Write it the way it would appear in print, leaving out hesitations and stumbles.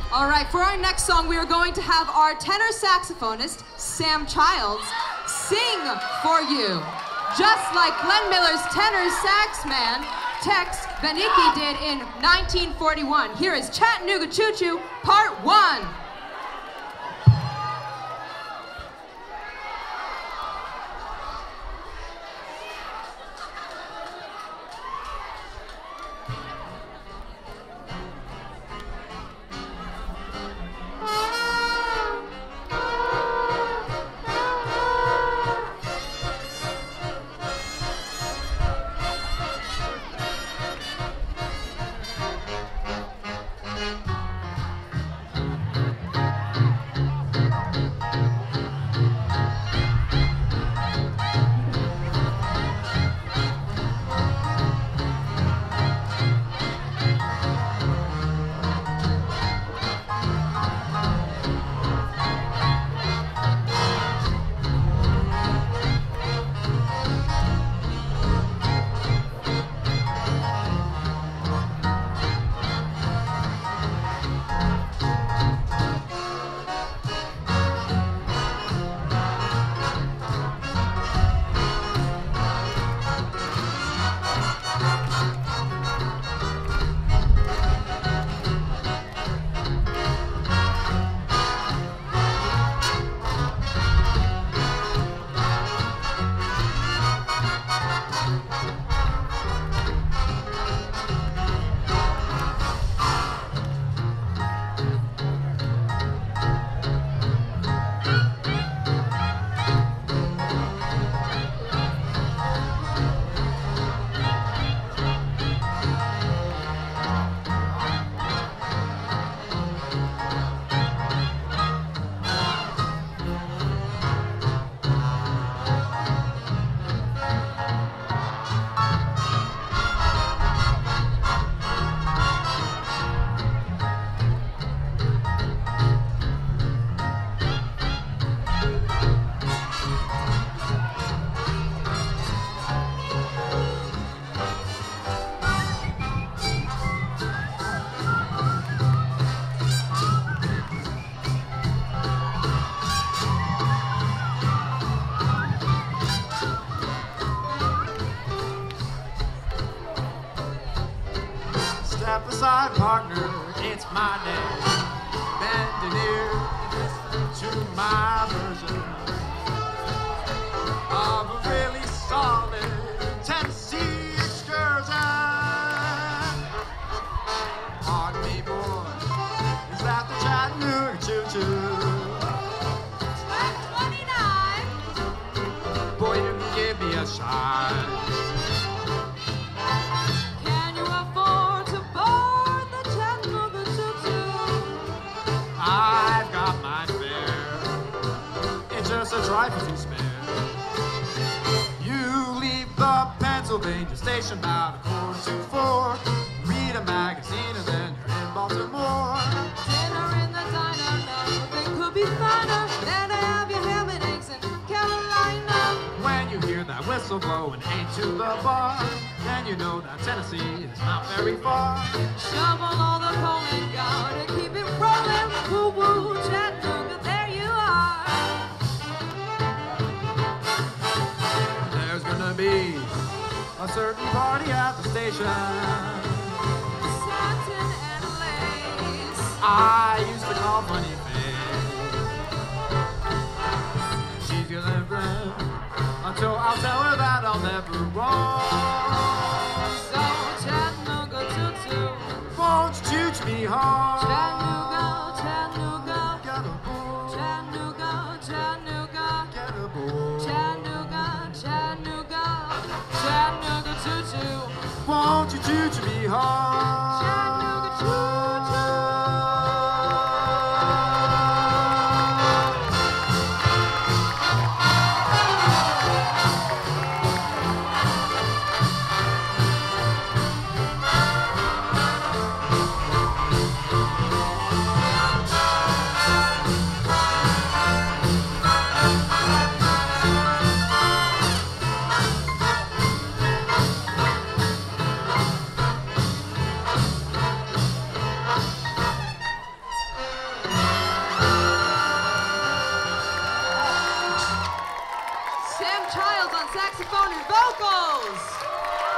All right, for our next song, we are going to have our tenor saxophonist, Sam Childs, sing for you. Just like Glenn Miller's tenor sax man, Tex Benecke did in 1941. Here is Chattanooga Choo Choo, Part 1. Side partner, it's my name. Bend an ear, listen to my version of a really solid Tennessee excursion. Pardon me, boy, is that the Chattanooga Choo Choo? Track 29. Boy, you can give me a shine. I've got my fare. It's just a trifle to spare. You leave the Pennsylvania station about 3:45. Read a magazine and then you're in Baltimore. Dinner in the diner, nothing could be finer than to have your ham and eggs in Carolina. When you hear that whistle blow and ain't to the bar, then you know that Tennessee is not very far. Shovel all the coal and go to keep it rolling. Woo-woo, Chattanooga, there you are. There's gonna be a certain party at the station. Satin and lace. I used to call Funny Face. She's gonna run until I'll tell her that I'll never wrong. So Chattanooga Choo Choo, won't you choo me home? Chattanooga, Chattanooga, Get a boy, Chattanooga, Chattanooga, get a boy. Chattanooga, Chattanooga, Chattanooga Choo Choo, Won't you choo me home? Chattanooga Choo Choo. Sam Childs on saxophone and vocals.